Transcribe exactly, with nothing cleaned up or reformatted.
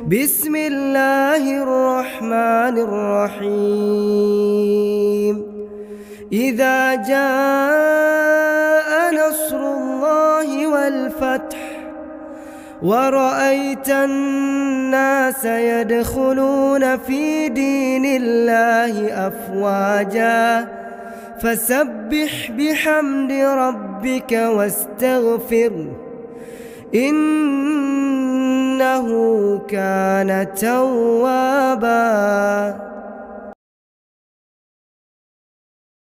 بسم الله الرحمن الرحيم إذا جاء نصر الله والفتح ورأيت الناس يدخلون في دين الله أفواجا فسبح بحمد ربك واستغفره إنه كان توابا.